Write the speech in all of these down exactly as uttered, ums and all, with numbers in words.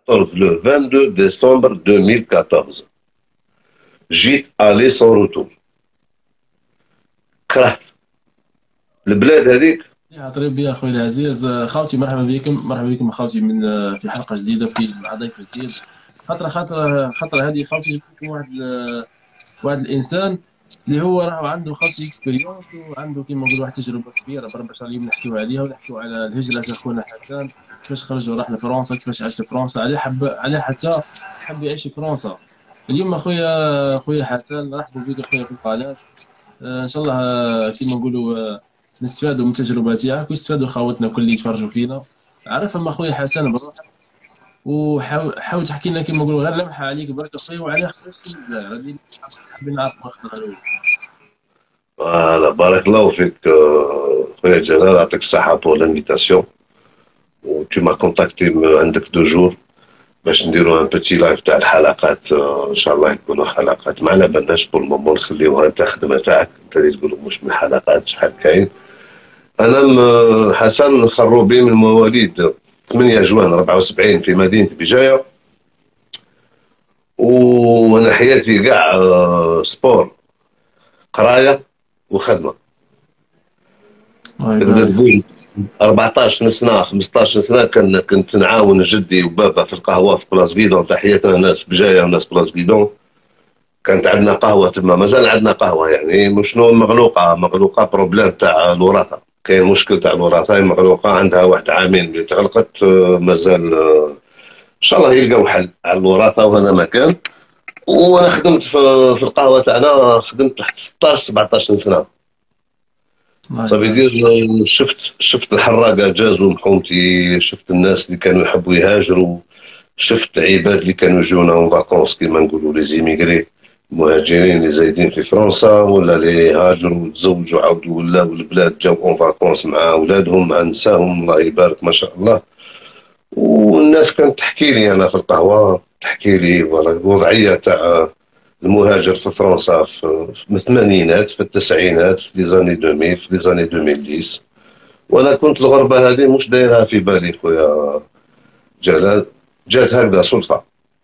أربعة عشر لو اثنين وعشرين ديسمبر ألفين وأربعطاش. جيت الي سون روتور، كرهت البلاد هذيك. يعطري بي اخوي العزيز. خاوتي مرحبا بكم، مرحبا بكم اخوتي من في حلقه جديده في مع ضيف جديد. خطره خطره خطره هذه خاوتي جبت لكم واحد واحد الانسان اللي هو راه عنده خاوتي اكسبيريونس وعنده كيما نقولوا واحد التجربه كبيره بربع شهور اليوم نحكيو عليها ونحكيو على الهجره تاع خونا حسن، كيفاش خرج وراح لفرنسا، كيفاش عاش في فرنسا، علاه حب علاه حتى حب يعيش في فرنسا. اليوم اخويا اخويا حسن رحبوا بك اخويا في القناه. آه، ان شاء الله آه، كيما نقولوا آه، نستفادوا من التجربه تاعك ويستفادوا خاوتنا كل اللي يتفرجوا فينا. عرفهم اخويا حسن بروحك، وحاول تحكي لنا كيما نقولوا غير لمحه عليك برك اخويا وعلى خرجت من الجزائر. هذه حابين نعرف اخبار الاول. فوالا بارك الله فيك آه، خويا جلال، يعطيك الصحة بور لانفيتاسيون. و tu m'as contacté عندك دو جور باش نديرو ان بوتي لايف تاع الحلقات. آه، ان شاء الله يكونوا حلقات ما على بالناش بور المومون، نخليوها انت خدمة تاعك انت اللي تقولوا مش من حلقات شحال كاين. انا م- حسن خروبي من مواليد ثمانية جوان أربعة وسبعين في مدينة بجاية، وانا حياتي كاع آه، سبور، قراية وخدمة. الله تقدر يبارك. تقول أربعطاش سنة خمسطاش سنة كان كنت نعاون جدي وبابا في القهوة في بلاص بيدون. تحياتنا ناس بجاية وناس بلاص بيدون. كانت عندنا قهوة تما، مازال عندنا قهوة يعني مش شنو مغلوقة مغلوقة بروبليم تاع الوراثة. كاين مشكل تاع الوراثة، هي مغلوقة عندها واحد عامين اللي تغلقت. آه، مازال آه، ان شاء الله يلقاو حل على الوراثة وهذا مكان. وانا خدمت في في القهوة تاعنا، خدمت تحت ستطاش سبعطاش سنة. الله صافي يبارك. يدير شفت شفت الحراقه جازوا محومتي، شفت الناس اللي كانوا يحبوا يهاجروا، شفت عباد اللي كانوا يجونا اون فاكونس كيما نقولوا لي زيميغري، مهاجرين اللي زايدين في فرنسا ولا اللي هاجروا وتزوجوا عاودوا ولاو البلاد جاو اون فاكونس مع اولادهم مع نساهم، الله يبارك ما شاء الله. والناس كانت تحكي لي انا في القهوه، تحكي لي فوالا الوضعيه تاع المهاجر في فرنسا في في الثمانينات في التسعينات في لي زاني ألفين في لي زاني ألفين وعشرة. وانا كنت الغربه هذه مش دايرها في بالي خويا جلال، جات هكذا صدفه.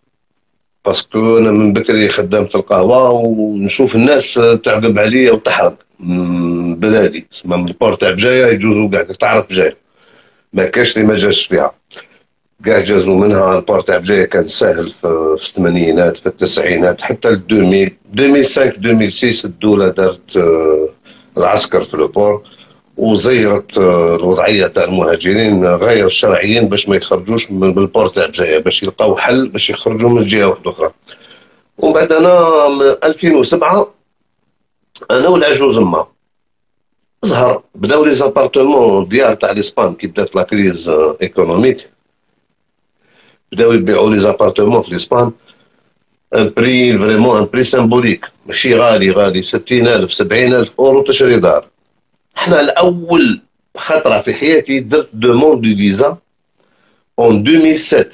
باسكو انا من بكري خدام في القهوه ونشوف الناس تعقب عليا وتحرق من بلادي، تسمى من البور تاع بجايه يجوزوا كاع تعرف بجايه، ما كاش اللي ما جاش فيها. كاع جازوا منها. البور تاع بجايه كان ساهل في في الثمانينات في التسعينات حتى ل ألفين ألفين وخمسة ألفين وستة الدوله دارت آه، العسكر في البور وزيرت آه، الوضعيه تاع المهاجرين غير الشرعيين باش ما يخرجوش من البور تاع بجايه، باش يلقاو حل باش يخرجوا من جهه واحده اخرى. ومن بعد انا من ألفين وسبعة انا والعجوز ما زهر بداو لي زابارتمون ديار تاع لاسبان كي بدات لا كريز آه، ايكونوميك، بداو يبيعوا لي زابارتمون في لاسبان ان بري فريمون ان بري سيمبوليك، ماشي غالي غالي ستين ألف سبعين ألف اورو تشري دار. احنا الاول خطره في حياتي درت دوموند دو فيزا اون ألفين وسبعة،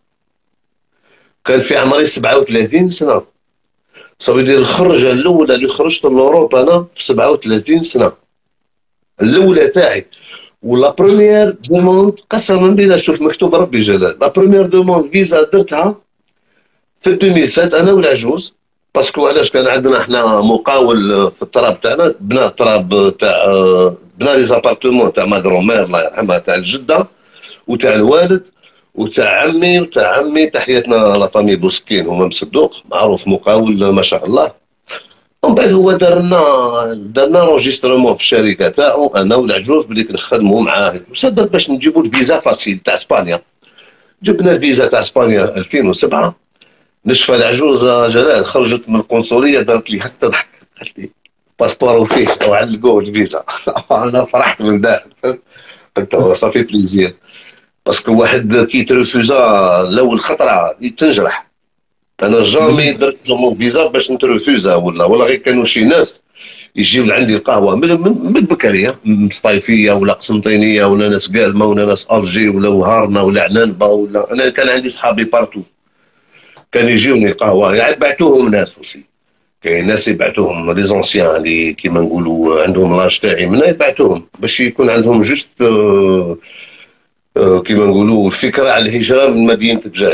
كان في عمري سبعة وثلاثين سنه. صافي دير الخرجه الاولى اللي خرجت لاوروبا انا في سبعة وثلاثين سنه الاولى تاعي. ولا بروميير دوموند قسما بالله شوف مكتوب ربي جلال، لا بروميير دوموند فيزا درتها في ألفين وسبعة انا والعجوز. باسكو علاش كان عندنا احنا مقاول في التراب تاعنا، بنا التراب تاع بنا لي زابارتمون تاع ما كرومير الله يرحمها تاع الجده وتاع الوالد وتاع عمي وتاع عمي، تحياتنا لا فامي بوسكين هما مصدوق معروف مقاول ما شاء الله. ومن بعد هو دار لنا دار لنا روجيسترومون في الشركه تاعو انا والعجوز بلي كنخدموا معاه، وسبب باش نجيبوا الفيزا فاسيل تاع اسبانيا. جبنا الفيزا تاع اسبانيا ألفين وسبعة. نشفى العجوز جلال خرجت من القنصليه دارت لي حتى ضحك، قالت لي باسبور وفيش او علقوه الفيزا. انا فرحت من داخل، قلت له صافي بليزير. باسكو واحد كي ترفوزا الاول خطره تنجرح. انا جامي دقيقه. درت لهم فيزا باش نترفوزا ولا ولا غير كانوا شي ناس يجيو لعندي القهوه من من من بكريه من صفايفيه ولا قسنطينيه ولا ناس قالمه ولا ناس الجي ولا وهارنه ولا عنانبه ولا انا كان عندي صحابي بارتو كان يجيوني القهوه يعني بعتوهم ناس وسي. كاين ناس يبعثوهم لي زونسيان اللي كيما نقولوا عندهم لاج تاعي منا يبعثوهم باش يكون عندهم جوست آه، آه، كيما نقولوا الفكره على الهجره من مدينه بجايه.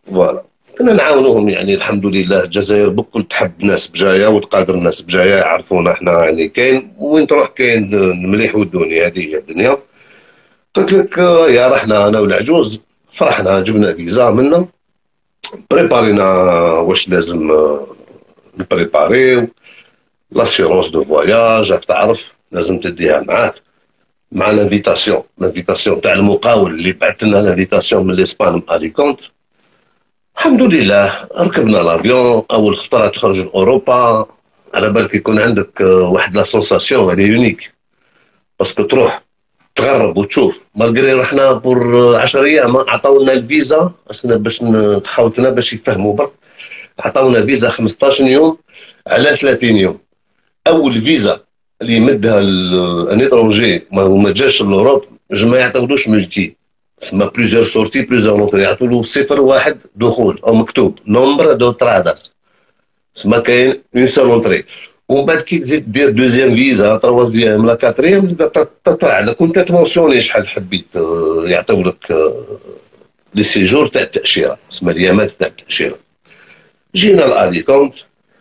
فوالا كنا نعاونوهم يعني الحمد لله. الجزائر بكل تحب ناس بجايه وتقادر الناس بجايه، يعرفونا احنا يعني كاين وين تروح كاين المليح والدنيا، هذه هي الدنيا. قلت لك آه، يا رحنا انا والعجوز، فرحنا جبنا فيزا منا، بريبارينا واش لازم آه، نبريباريو لاسيورونس دو فواياج، راك تعرف لازم تديها معاك مع لانفيتاسيون، لانفيتاسيون تاع المقاول اللي بعث لنا لانفيتاسيون من الاسبان من اليكونت. الحمد لله ركبنا لافيون، اول خطره تخرج لاوروبا، على بالك يكون عندك آه، واحد لا سونساسيون هذه يونيك، باسكو تروح تغرب وتشوف. مالغري رحنا بور عشر ايام عطاونا الفيزا اصلا باش تخوتنا باش يفهموا برك، عطاونا فيزا خمسطاش يوم على ثلاثين يوم. اول فيزا اللي يمدها ان اترونجي ما جاش لاوروب ما يعطيولوش ملتي، تسمى بليزيور سورتي بليزيور نوتري، يعطوا له صفر واحد دخول او مكتوب نومبر دو تراداس، تسمى كاين اون سول اونتري. ومن بعد كي تزيد دير دوزيام فيزا تروازيام لا كاتريام تطلع لك وانت تمونسيوني شحال حبيت آه، يعطيو لك آه، لي سيجور تاع التاشيره، تسمى الايامات تاع التاشيره. جينا لاليكونت،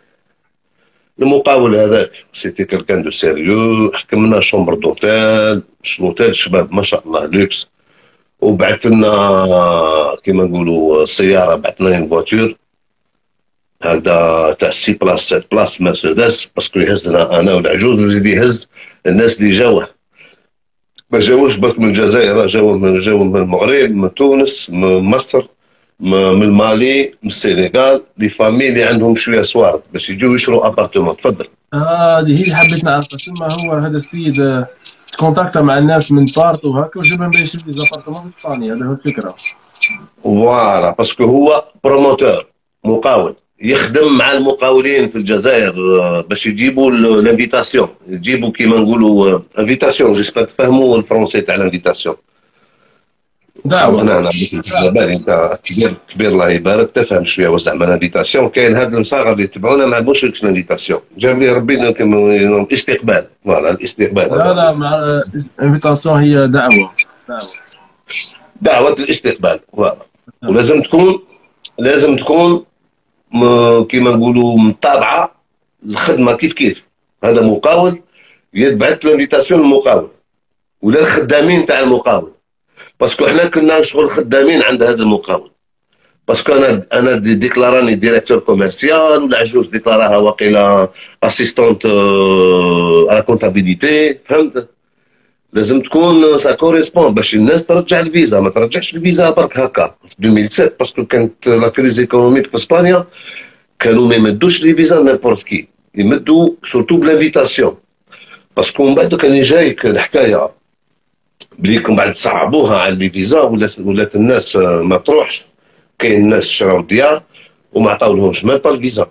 المقاول هذاك سيتي كالكان دو سيريو، حكمنا شومبر دوتيل، لوتيل شباب ما شاء الله لوكس، وبعث لنا كيما نقولوا السياره، بعث لنا فواتور هذا تاع سي بلاس سبعة بلاس مرسيدس، باسكو يهزنا انا والعجوز ويزيد يهز الناس اللي جاوه، ما جاوش برك من الجزائر، جاوه من جاوه من المغرب، من تونس، من مصر، من المالي، من السنغال، لي فامي اللي عندهم شويه سوارد باش يجوا يشروا ابارتمون. تفضل. آه هذه هي اللي حبيت نعرفها، ثم هو هذا السيد آه، تكونتاكتا مع الناس من بارت وهكا وجابهم باش يشري زابارتمون في اسبانيا، هذا هو الفكره. فوالا باسكو هو بروموتور، مقاول يخدم مع المقاولين في الجزائر آه، باش يجيبوا الانفيتاسيون، يجيبوا كيما نقولوا انفيتاسيون، جيسبر تفهموا الفرونسي تاع الانفيتاسيون. دعوه. انا انا على بالي انت كبير كبير الله يبارك تفهم شويه واش زعما الانفيتاسيون. كاين هاد المصاغر اللي يتبعونا ما عندهمش الانفيتاسيون، جاب لي ربي كيما استقبال، فوالا الاستقبال. لا لا مع انفيتاسيون هي دعوه. دعوه دعوه الاستقبال فوالا. ولازم تكون لازم تكون م- كيما نقولوا متابعه الخدمه كيف كيف. هذا مقاول يتبعث الانفيتاسيون للمقاول ولا الخدامين تاع المقاول، باسكو حنا كنا شغل خدامين عند هذا المقاول، باسكو انا انا دي ديكلاراني ديريكتور كوميرسيال، والعجوز ديكلاراها وقيلا اسيستونت على كونتابيليتي، فهمت؟ لازم تكون سا كوريسبون باش الناس ترجع الفيزا، ما ترجعش الفيزا برك هكا. في ألفين وسبعة باسكو كانت لا كريز ايكونوميك في اسبانيا، كانوا ما يمدوش لي فيزا نيمبورت كي، يمدوا سورتو بلانفيتاسيون، باسكو من بعد كان يجايك الحكايه بليكم بعد صعبوها على لي فيزا، ولات ولات الناس آه، ما تروحش. كاين ناس شراو ديار وما عطاولهمش ميم با الفيزا.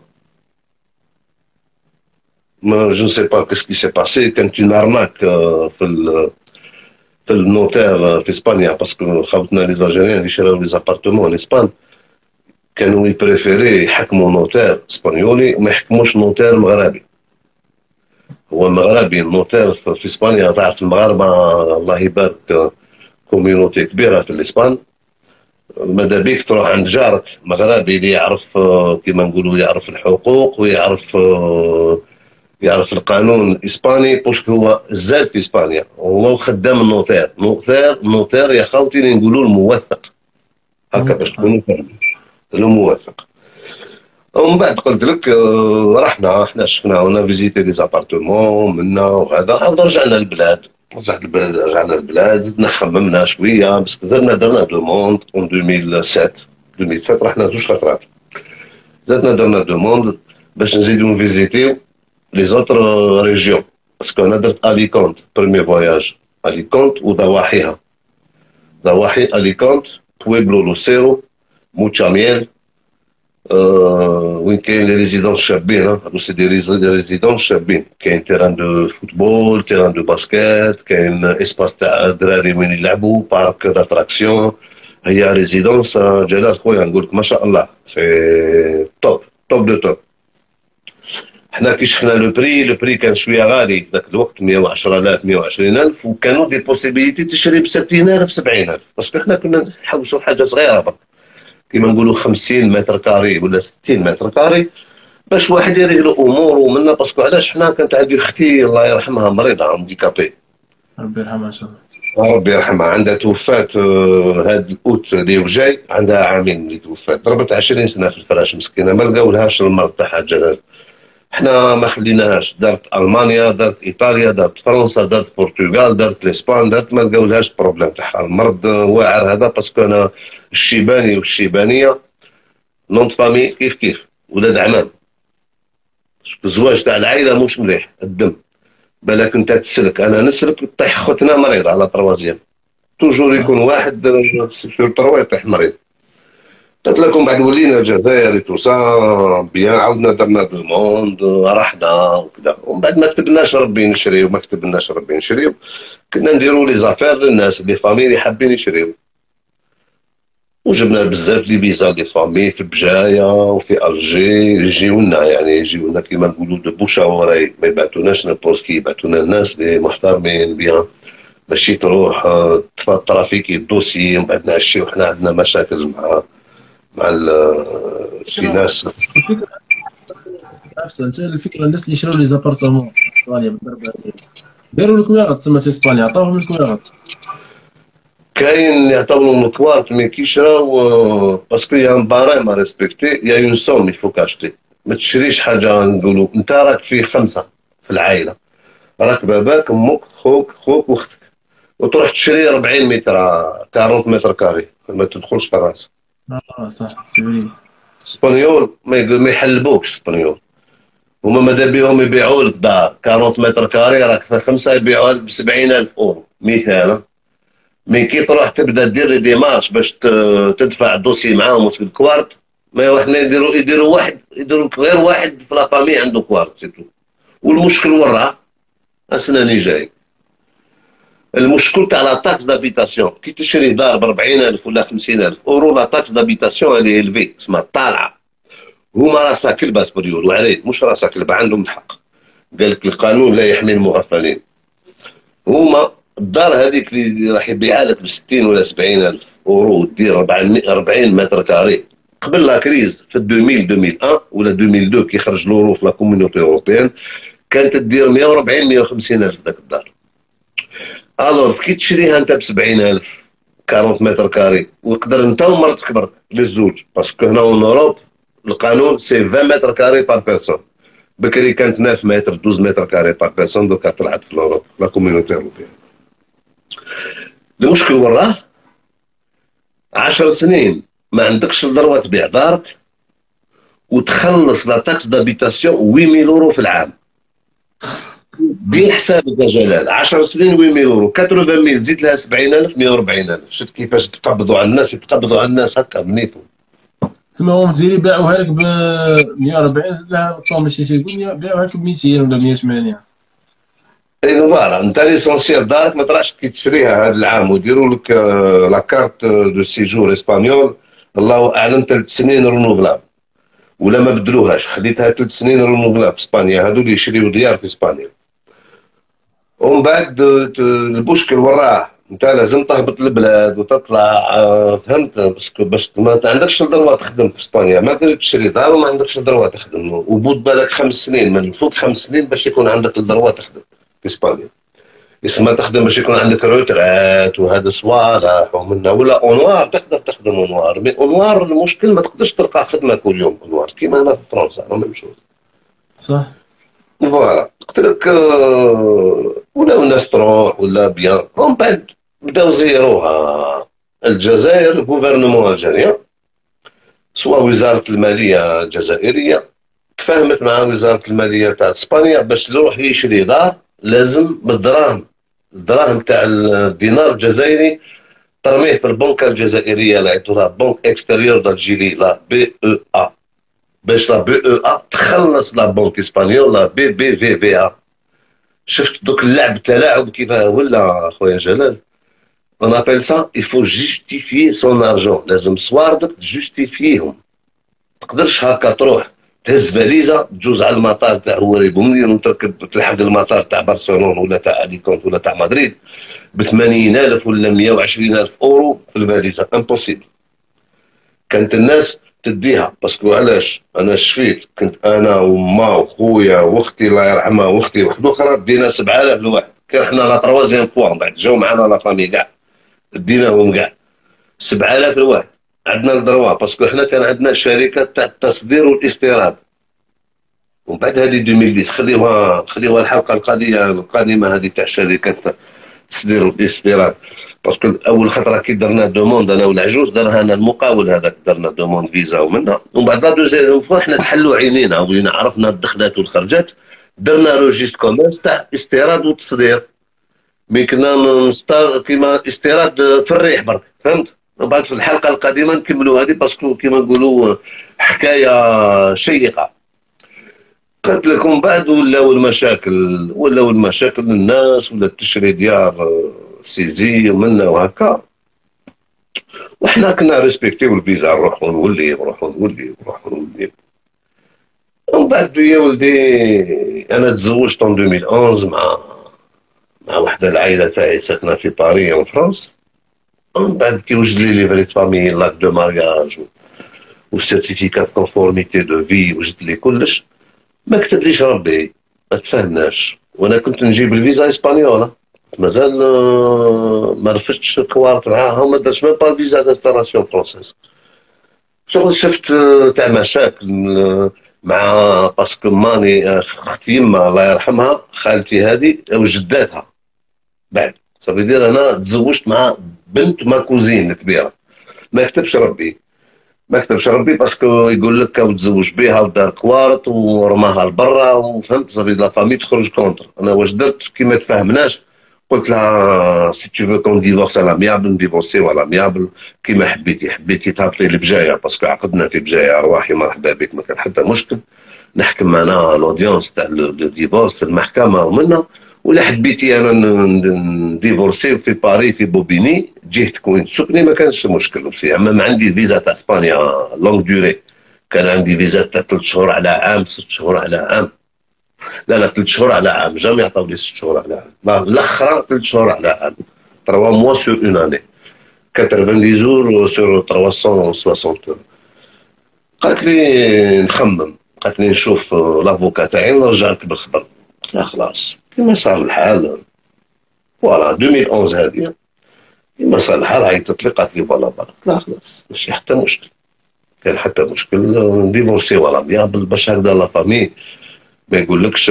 ما جو سي با كيسكي سي باسي، كانت اون ارناك آه، في ال- في النوتير آه، في اسبانيا، باسكو خاوتنا لي زالجيريان اللي شراو لي زابارتمون اسبان كانوا يبريفيري يحكموا نوتير اسبانيولي وما يحكموش نوتير مغربي. هو مغربي النوتير في في اسبانيا، تعرف المغاربه الله يبارك كوميونيتي كبيره في الاسبان. ماذا بيك تروح عند جارك مغربي اللي يعرف آه، كيما نقولوا يعرف الحقوق ويعرف آه، يعرف القانون الاسباني، باسكو هو زاد في اسبانيا، هو خدام النوتير. نوتير نوتير يا خوتي اللي نقولوا الموثق، هكا باش تكونوا فاهمين، الموثق. ومن بعد قلت لك آه، رحنا احنا شفنا هنا فيزيتي دي زابارتمون منا وهذا، عاود رجعنا للبلاد. رجعنا البلاد رجعنا للبلاد زدنا خممنا شويه، بس زدنا درنا دوموند اون ألفين وسبعة. ألفين وسبعة رحنا زوج خطرات، زدنا درنا دوموند باش نزيدو نفيزيتيو لي زوتر ريجيون، باسكو انا درت اليكونت بروميي فواياج، اليكونت وضواحيها، ضواحي اليكونت، بويبلو لوسيرو، موتشاميل، آه، وين كاين لي ريزيدونس شابين. هادو سي دي ريزيدونس شابين، كاين تيران دو فوتبول، تيران دو باسكيت، كاين اسباس تاع الدراري وين يلعبوا، بارك داتراكسيون. هي ريزيدونس آه، جلال خويا نقول لك ما شاء الله سي توب توب دو توب. حنا كي شفنا لو بري، لو بري كان شويه غالي في ذاك الوقت، مية وعشرة آلاف مية وعشرين ألف، وكانوا دي بوسيبيليتي تشري ب ستين ألف سبعين ألف، باسكو حنا كنا نحوسوا حاجه صغيره برك. كيما نقولوا خمسين متر كاري ولا ستين متر كاري باش واحد يريح اموره منا. باسكو علاش حنا كانت عندي اختي الله يرحمها مريضه هانديكابي، ربي يرحمها ان شاء الله. ربي يرحمها، عندها توفات هاد الاوت اللي جاي، عندها عامين اللي توفات، ضربت عشرين سنه في الفراش مسكينه، ما لقاولهاش المرض تاعها جلال. حنا ما خليناهاش، دارت المانيا، دارت ايطاليا، دارت فرنسا، دارت البرتغال، دارت الاسبان، دارت ما لقاولهاش بروبليم تاعها المرض واعر هذا. باسكو انا الشيباني والشيبانيه نونت فامي كيف كيف ولاد عمام، الزواج تاع العائله مش مليح الدم. بالك انت تسلك انا نسلك طيح خوتنا مريض على تروازيام، توجور يكون واحد سور تروا يطيح مريض. قلت لكم بعد ولينا الجزائر تو سا بيان، عاودنا درنا دوموند رحنا وكذا، ومن بعد ما كتبناش ربي نشريو، ما كتبناش ربي نشريو، كنا نديرو لي زافير للناس لي فامي اللي حابين يشريو، وجبنا بزاف لي فيزا دي فامي في بجايه وفي الجي يجيو لنا، يعني يجيو لنا كيما نقولوا دو بوش وراي، ما يبعثوناش نابورت كي، يبعثونا الناس اللي محترمين بيان، ماشي تروح تفا الترافيكي الدوسي ومن بعد نعشيو حنا عندنا مشاكل مع مع شي ناس. نفس الفكره الناس اللي يشروا لي زابارتمون في اسبانيا بالضربه داروا الكويغات تسمى في اسبانيا، عطاوهم الكويغات. كاين اللي يعطاوهم الكوارت مي كيشراو باسكو يا ان باريم ا ريسبكتي، يا اون سوم يفو كاشتي. ما تشريش حاجه نقولوا انت راك في خمسه في العائله، راك باباك امك خوك خوك واختك، وتروح تشري أربعين متر أربعين متر كاري، ما تدخلش براس. اه صح سيبرين. اسبانيول ما يحلبوكش اسبانيول، هما ماذا بيهم يبيعوا لك دار أربعين متر كاري راك في خمسه يبيعوها لك ب سبعين ألف اورو مثال. مي كي تروح تبدا دير لي ديمارش باش تدفع الدوسي معاهم وفي الكوارت، ما احنا يديروا يديروا واحد يديروا غير واحد في لافامي عنده كوارت سيتو. والمشكل وين راه؟ اسناني جاي المشكل تاع لا تاكس دابيتاسيون، كي تشري دار ب أربعين ألف ولا خمسين ألف اورو لا تاكس دابيتاسيون اللي الفي اسمها طالعه. هما راسها كلبه اسبانيول وعليه مش راسها كلبه، عندهم الحق، قال لك القانون لا يحمي المغفلين. هما الدار هذيك اللي راح يبيعها لك ب ستين ولا سبعين ألف اورو ودير أربعين متر كاري قبل لا كريز في ألفين ألفين وواحد ولا ألفين واثنين كي خرج لورو في لا كوميونيتي اوروبيان كانت تدير مية وأربعين مية وخمسين ألف ذاك الدار. الور كي تشريها انت ب سبعين ألف أربعين متر كاري ويقدر انت ومرتك برك للزوج، باسكو هنا اون اوروب القانون سي عشرين متر كاري بار بيرسون، بكري كانت تسعة متر اثنا عشر متر كاري بار بيرسون، دوكا طلعت في الاوروب لا كوميونيتي اوروبيان. المشكل وراه عشر سنين ما عندكش الدروه تبيع دارك وتخلص لا تاكس دابيتاسيون ثمانية آلاف اورو في العام. دير حسابك يا جلال عشر سنين ثمانية اورو ثمانين ألف زيد لها سبعين ألف مية وأربعين ألف، شفت كيفاش تقبضوا على الناس، يتقبضوا على الناس هكا بنيتهم. تسمى هما تجيري باعوها لك ب مية وأربعين زيد لها صوم ماشي يقول باعوها لك ب ميتين ولا مية وثمانين. اي فوالا انت ليسونسيال دارك ما تراش كي تشريها هذا العام ويديروا لك لا كارت دو سيجور اسبانيول الله اعلم ثلاث سنين رونوفلابل ولا ما بدلوهاش، خليتها ثلاث سنين رونوفلابل في اسبانيا، هذو اللي يشريو ديار في اسبانيا. ومن بعد المشكل وراه انت لازم تهبط البلاد وتطلع فهمت، باسكو باش ما عندكش الدروه تخدم في اسبانيا، ما تقدر تشري دار وما عندكش الدروه تخدم، وبود بالك خمس سنين من فوق خمس سنين باش يكون عندك الدروه تخدم في اسبانيا. يسمى تخدم باش يكون عندك روترات وهذا صوالح ومنا، ولا اونوار تقدر تخدم اونوار، مي اونوار المشكل ما تقدرش تلقى خدمه كل يوم اونوار كيما هنا في فرنسا لا ميم شوز. صح. فوالا قلت لك ولاو الناس تروح ولا بيان، ومن بعد بداو زيروها الجزائر الغوفرنمون الجزائري سواء وزاره الماليه الجزائريه تفاهمت مع وزاره الماليه تاع اسبانيا باش يروح يشري دار لازم بالدراهم، الدراهم تاع الدينار الجزائري ترميه في البنكه الجزائريه اللي عيطولها بنك اكستيريور دالجيري لا بي او ا، باش لا بي او ا تخلص لا بنك اسبانيول لا بي بي في في ا. شفت دوك اللعب التلاعب كيف ولا خويا جلال؟ اون ابيل سا يفو جوستيفي سون ارجون، لازم صواردك تجوستيفيهم، تقدرش هكا تروح تهز فاليزا تجوز على المطار تاع هوري بومدين وتركب تلحق المطار تاع برشلونه ولا تاع اليكونت ولا تاع مدريد ب ثمانين ألف ولا مية وعشرين ألف اورو في الفاليزا، امبوسيبل. كانت الناس تديها باسكو علاش انا شفيت كنت انا وما وخويا واختي الله يرحمها واختي وحده اخرى دينا سبعة آلاف لواحد، كان حنا لا تروازيام فوا من بعد جاو معنا لا فامي كاع ديناهم كاع سبعة آلاف لواحد. عندنا الدروا باسكو حنا كان عندنا شركه تاع التصدير والاستيراد. ومن بعد هذه ألفين وعشرة خليوها خليوها الحلقه القادمه القادمه هذه تاع شركه التصدير والاستيراد. باسكو اول خطره كي درنا دوموند انا والعجوز درها انا المقاول هذاك درنا دوموند فيزا ومنها، ومن بعد لا دوزيام فوا حنا تحلوا عينينا ولينا عرفنا الدخلات والخرجات. درنا روجيست كوميرس تاع استيراد وتصدير، مي كنا نستار كيما استيراد في الريح برك فهمت. ومن بعد في الحلقه القادمه نكملوا هذه باسكو كيما نقولوا حكايه شيقه. قلت لكم بعد ولاو المشاكل ولاو المشاكل الناس ولا التشري ديال سيزي ومنا وهكا، وحنا كنا ريسبكتيو الفيزا نروح ونولي نروح ونولي نروح ونولي. ومن بعد يا ولدي انا تزوجت ان ألفين وأحد عشر مع مع وحده العائله تاعي ساكنه في باريس اون فرنسا. ومن بعد كي وجد لي لي فريت فامي لاك دو مارياج والسيرتيفيكات كونفورميتي دو في وجد لي كلش، ما كتبليش ربي ما تفاهمناش. وانا كنت نجيب الفيزا اسبانيولا مازال ما رفدتش الكوارت معاها وما درتش ميم با الفيزا دانستالاسيون فرونسيز. شغل شفت تاع مشاكل مع باسكو ماني اختي يما الله يرحمها خالتي هذه وجداتها بعد صافي دير انا تزوجت مع بنت ما كوزين الكبيره. ما كتبش ربي ما كتبش ربي باسكو يقول لك وتزوج بها ودار كوارت ورماها لبرا وفهمت صافي لا فامي تخرج كونتر. انا واش درت كي ما تفاهمناش قلت لها سي تو فو كون ديفورس على ميابل نديفورسيو على ميابل كيما حبيتي حبيتي تهبطي لبجايه باسكو عقدنا في بجايه ارواحي مرحبا بك ما كان حتى مشكل. نحكم انا لوديونس تاع الديفورس في المحكمه ومنا، ولا حبيتي انا نديفورسيو في باريس في بوبيني جهه تكون تسكني ما كانش مشكل. اما ما عندي فيزا تاع اسبانيا لونغ دوري، كان عندي فيزا تاع ثلاث شهور على عام ست شهور على عام. لا لا ثلاث شهور على عام جامي عطاو لي ست شهور على عام. لا الاخرى ثلاث شهور على عام تروا موا سور اون اني ثمانين جور سور ثلاثمية وستين يورو. قالت لي نخمم قالت لي نشوف لافوكا تاعي ونرجع لك بالخبر. قلت لها خلاص كيما صار الحال فوالا ألفين وأحد عشر هذه كيما صار الحال عيطت لي قالت لي فوالا فوالا. قلت لها خلاص ماشي حتى مشكل كان حتى مشكل نديفورسي ولا ميابل باش هكذا لا فامي ما يقولكش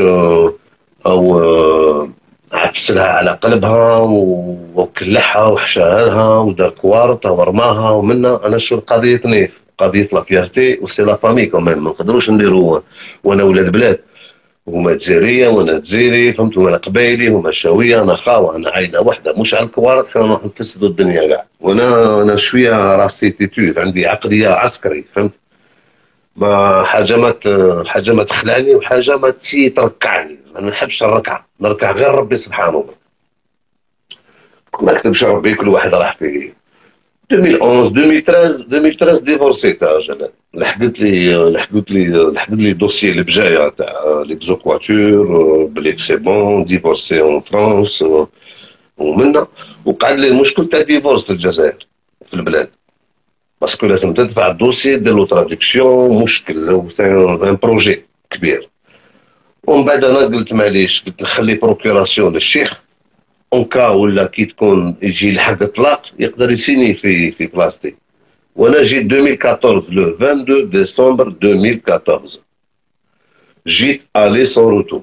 او عفسلها على قلبها وكلحها وحشاها ودار كوارطها ورماها ومنا. انا شو القضيه نيف قضيه لا فيارتي وسي لا فامي كمان ما نقدروش نديرو وانا ولاد بلاد هما جزائريه وانا جزائري فهمت وانا قبايلي هما شاويه انا خاوه انا عائله واحده مش على الكوارط حنا نروح نفسدوا الدنيا كاع. وانا انا شويه راسي تيتود عندي عقليه عسكري فهمت ما حاجه ما حاجه ما تخلعني وحاجه ما تركعني. انا ما نحبش الركعه نركع غير ربي سبحانه. ما كتبش ربي كل واحد راح في ألفين وأحد عشر ألفين وثلاثة عشر ألفين وثلاثة عشر ديفورسيت جلال. لحقت لي لحقت لي لحقت لي دوسي اللي بجايه تاع ليكزوكواتور بليك سي بون ديفورسي اون فرانس ومنا. وقعد لي المشكل تاع ديفورس في الجزائر في البلاد باسكو لازم تدفع الدوسي دير له تراديكسيون مشكل ان بروجي كبير. ومن بعد انا قلت معليش قلت نخلي بروكوراسيون للشيخ اون كا ولا كي تكون يجي الحق اطلاق يقدر يسيني في في بلاصتي. وانا جيت ألفين وأربعطاش لو اثنين وعشرين ديسمبر ألفين وأربعطاش جيت الي سون روتور.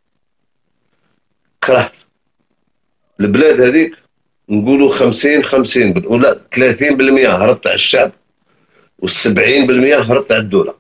كرهت البلاد هذيك نقولوا خمسين خمسين ولا ثلاثين بالمئة هربت على الشعب والسبعين بالمئة هربت على الدولة.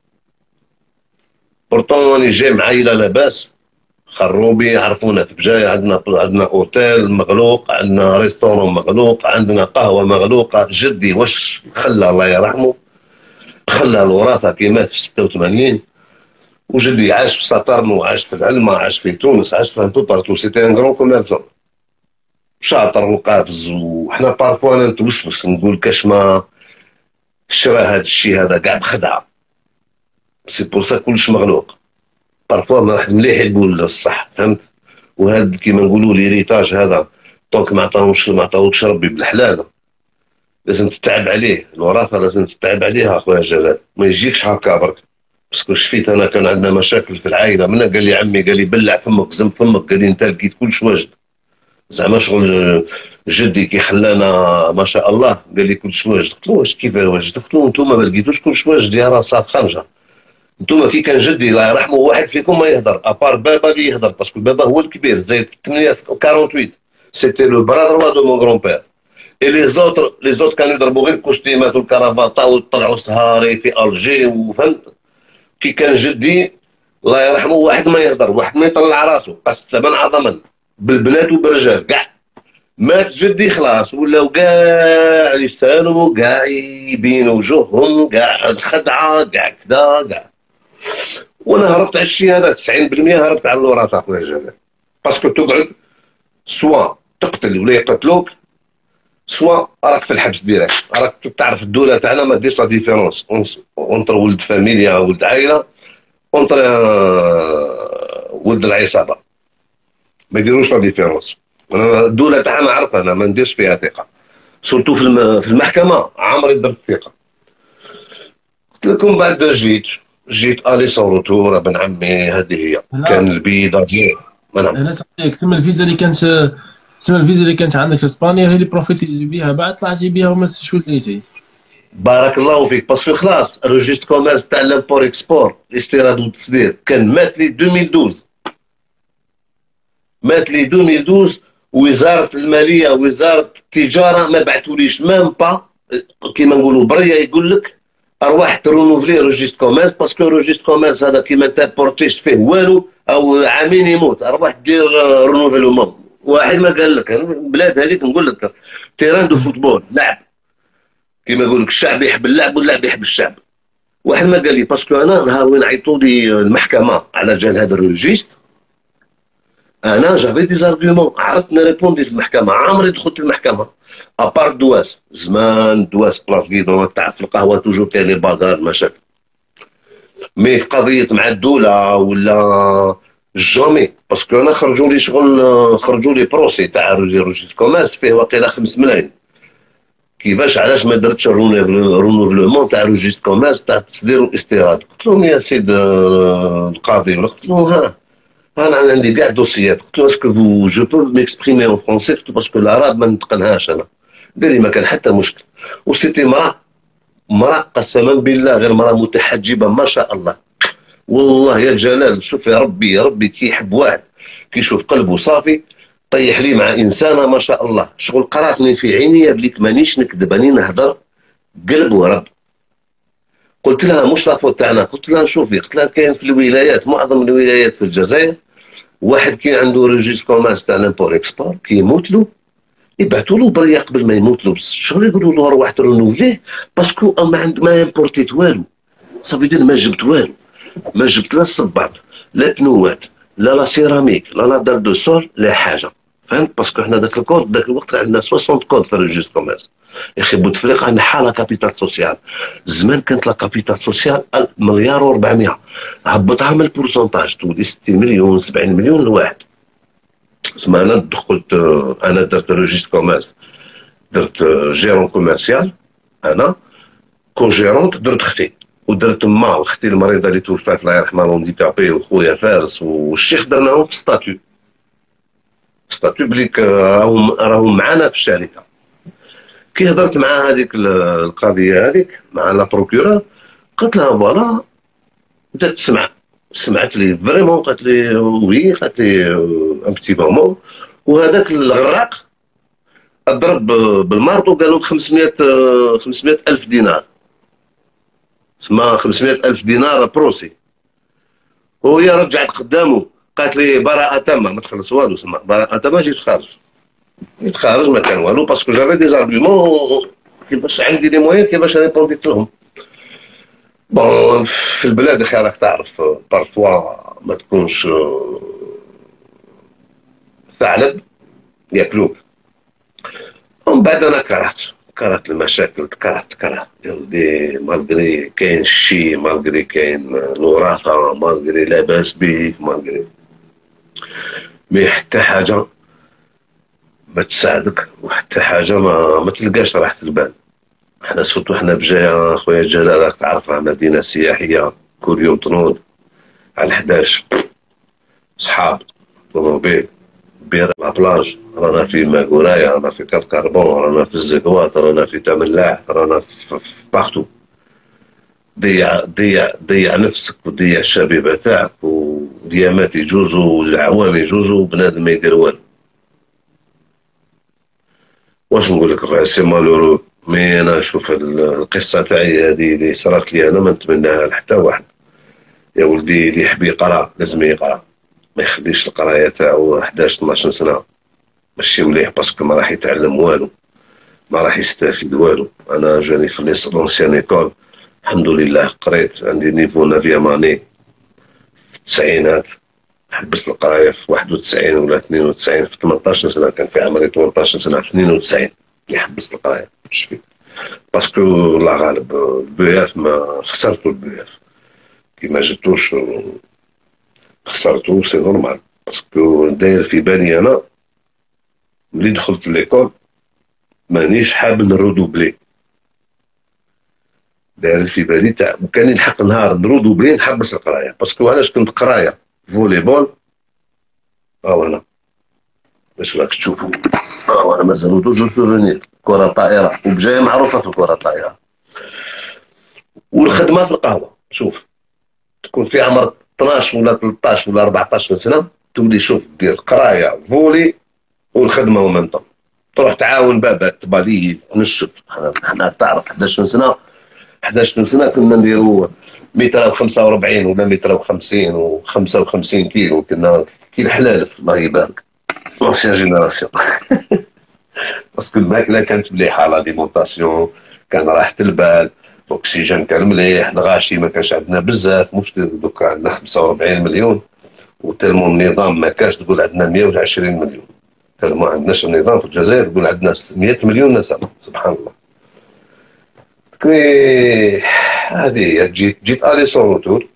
بورتون راني جاي مع عائلة لاباس خروبي عرفونا في بجاية عندنا عندنا اوتيل مغلوق عندنا ريستورون مغلوق عندنا قهوة مغلوقة. جدي واش خلى الله يرحمه خلى الوراثة كي مات في ستة وثمانين وجدي عاش في سطرن وعاش في العلمة عاش في تونس عاش في تو بارتو سيتي ان غرون كوميرسون شاطر وقافز. وحنا بارفوا انا نتوسوس نقول كاش ما شرا هذا الشيء هذا كاع بخدعه سي بور سا كلش مغلوق. بارفوا واحد مليح يقول الصح فهمت. وهذا كيما نقولوا ليريتاج هذا طونك ما عطاهمش ما عطاوكش ربي بالحلال لازم تتعب عليه، الوراثه لازم تتعب عليها اخويا جلال، ما يجيكش هكا برك. باسكو شفيت انا كان عندنا مشاكل في العائله، منا قال لي عمي، قال لي بلع فمك زم فمك، قال لي انت لقيت كلش واجد. زعما شغل جدي كي خلانا ما شاء الله، قال لي كلش واجد. قلت له واش كيف واجد؟ قلت له انتم ما لقيتوش كلش واجد يا راسات خرجه. انتم كي كان جدي الله يرحمه واحد فيكم ما يهضر ابار بابا اللي يهضر، باسكو بابا هو الكبير زايد ثمانية ثمانية وأربعين، سيتي لو برادر دو مون غرون بير. اي لي زوتر لي زوتر كانوا يضربوا غير الكوستيمات والكرافاطه ويطلعوا سهاري في الجي وفهمت. كي كان جدي الله يرحمه واحد ما يهضر، واحد ما يطلع راسه، قسما عظما بالبنات وبالرجال كاع. مات جدي خلاص ولاو كاع يسالوا كاع يبينوا وجوههم كاع الخدعه كاع كذا كاع. وانا هربت على الشيء هذا تسعين بالمية، هربت على الوراثه اخويا جلال. باسكو تقعد سوا تقتل ولا يقتلوك، سوا راك في الحبس ديريكت. راك تعرف الدوله تاعنا ما ديرش لا ديفيرونس اونتر ولد فاميليا ولد عائله اونتر ولد العصابه، ما يديروش لا ديفيرونس. انا الدوله تاعنا عارفه انا ما نديرش فيها ثقه، سورتو في في المحكمه عمري درت ثقه. قلت لكم بعد جيت جيت الي سون روتور ابن عمي، هذه هي كان البيضه ديال انا صحيح سما الفيزا اللي كانت سما الفيزا اللي كانت عندك في اسبانيا هي اللي بروفيتي بيها بعد طلعتي بيها وما وليتي. بارك الله فيك. باسكو خلاص الريجيست كوميرس تاع لامبور اكسبور الاستيراد والتصدير كان مات لي ألفين واثناش، مات لي ألفين واثناش. وزاره الماليه وزاره التجاره ما بعثوليش ميم با كيما نقولوا بريه يقول لك ارواح ترونوفلي روجيست كوميرس، باسكو روجيست كوميرس هذا كيما تابورتيش فيه والو او عامين يموت، ارواح دير رونوفيلومون. واحد ما قال لك البلاد هذيك نقول لك تيران دو فوتبول لعب، كيما يقول لك الشعب يحب اللعب واللعب يحب الشعب. واحد ما قال لي باسكو انا نهار وين عيطوا لي المحكمه على جال هذا الروجيست، انا جافي دي زارغيومون عرفت نريبوندي في المحكمه. عمري دخلت المحكمه ابار دواس زمان، دواس بلاص كيدون تعرف القهوه توجور كاين لي بازار مشاكل. مي في قضيه مع الدوله ولا جامي، باسكو انا خرجوا لي شغل، خرجوا لي بروسي تاع روجيست كوميرس فيه واقيلا خمس ملايين. كيفاش علاش ما درتش رونوفلومون تاع روجيست كوميرس تاع التصدير والاستيراد؟ قلت لهم يا سيد القاضي، قلت له ها انا عندي كاع دوسيات. قلت له اسكو فو جو بو ميكسبريمي اون فرونسي، قلت له باسكو العرب ما نتقنهاش انا. قال لي ما كان حتى مشكل. وسيتي مراه مراه قسما بالله غير مراه متحجبه ما شاء الله. والله يا جلال شوف يا ربي يا ربي كي يحب واحد كيشوف قلبه صافي طيح لي مع انسانه ما شاء الله. شغل قراتني في عيني بليك مانيش نكذب راني نهضر قلب ورب. قلت لها مش لافوت تاعنا، قلت لها شوفي، قلت لها كاين في الولايات معظم الولايات في الجزائر واحد كي عنده ريجيست كوميرس تاع لامبور اكسبور كي يموت له يبعثوا له بريه قبل ما يموت له شغل يقولوا له روح ترونوفليه باسكو ما عند ما امبورتيت والو. صافي دير ما جبت والو، ما جبت لا الصباط لا تنوات لا لا سيراميك لا لا دار دو سول لا حاجه، فهمت؟ باسكو حنا ذاك الكود ذاك الوقت عندنا ستين كود في الريجيست كوميرس. يا اخي بوتفليقه عندنا حاله كابيتال سوسيال، زمان كانت لا كابيتال سوسيال مليار وأربعمية، هبطها من البورسونتاج تولي ستين مليون سبعين مليون لواحد. اسمع انا دخلت انا درت ريجيست كوميرس، درت جيرون كوميرسيال، انا كون جيرونت درت اختي ودرت ما اختي المريضه اللي توفات الله يرحمها لونديكابي وخويا فارس والشيخ درناهم في ستاتيو ستاتيو بليك راهم راهم معانا في الشركه. كي هضرت مع هذيك القضيه هذيك مع لا بروكورور قلت لها فوالا، بدات تسمع سمعت لي فريمون، قالت لي وي، قالت لي ان بتي مومون. وهذاك الغراق ضرب بالمارطو قالوا خمسمية خمسمية الف دينار، تسمى خمسمية الف دينار بروسي. وهي رجعت قدامه قالت لي براءة تامة ما تخلص والو، سما براءة تامة جيت خارج، جيت خارج ما كان والو باسكو جافي دي زارغيومون كيفاش عندي لي مويان كيفاش ريبونديت لهم. بون في البلاد اخي راك تعرف بارفوا ما تكونش ثعلب ياكلوك. ومن بعد انا كرهت كرهت المشاكل، كرهت كرهت يا ولدي، مالغري كاين الشي، مالغري كاين الوراثه، مالغري لاباس بيه، مالغري مي حتى حاجه ما تساعدك وحتى حاجه ما, ما تلقاش راحه البال. حنا سورتو حنا بجايه خويا جلال، راك تعرف راه مدينه سياحيه، كل يوم تنوض على حداش صحاب طوموبيل بير لا بلاج، رانا في ماكورايا، رانا في كاب كاربون، رانا في الزكوات، رانا في تملاح، رانا في باغتو. ضيع ضيع ضيع نفسك وضيع الشبيبه تاعك، واليامات يجوزوا والعوام يجوزوا وبنادم ما يدير والو. واش نقول لك الرئيس سي مالورو، مي انا نشوف القصه تاعي هذه اللي صارت لي انا ما نتمناها لحتى واحد. يا ولدي اللي يحب يقرا لازم يقرا، ما يخليش القرايه تاعو حداش اثناش سنه ماشي مليح، باسكو ما راح يتعلم والو، ما راح يستفيد والو. انا جاني في لونسيان ايكول الحمد لله، قريت عندي نيفو نافيام اني في التسعينات، حبست القرايه في واحد وتسعين ولا اثنين وتسعين، في ثمنطاش سنه كان في عمري ثمنطاش سنه، في اثنين وتسعين اللي حبست القرايه. باسكو الله غالب البي اف ما خسرتو، البي اف كي ما جبتوش خسرتو، سي نورمال. باسكو داير في بالي انا ملي دخلت ليكول مانيش حاب نرودوبلي، داير في بالي تاع وكان يلحق نهار نرودوبلي نحبس القرايه. باسكو علاش كنت قرايه فولي بول، ها انا باش راك تشوفوا، ها انا مازالو توجور سوفونير كره طائره، وبجايه معروفه في الكره الطائره. والخدمه في القهوه، شوف تكون في عمر اثناش ولا ثلاثطاش ولا أربعطاش سنه، تولي شوف دير قرايه فولي والخدمه ومنطق، تروح تعاون بابا تباليه تنشف. حنا تعرف حداش سنه حداش سنه كنا نديرو متر وخمسة وأربعين ولا متر وخمسين وخمسة وخمسين كيلو، كنا كي الحلال الله يبارك لونسيان جينيراسيون. باسكو الماكله كانت مليحه، لاليمونطاسيون كان راحه البال، الاكسجين كان مليح، الغاشي ما كانش عندنا بزاف، مش دوكا عندنا خمسة وأربعين مليون، وتالمو النظام ما كانش تقول عندنا مية وعشرين مليون، تالمو عندناش النظام في الجزائر تقول عندنا مية مليون نسمه، سبحان الله. كي هذه جيت جيت الي سون روتور،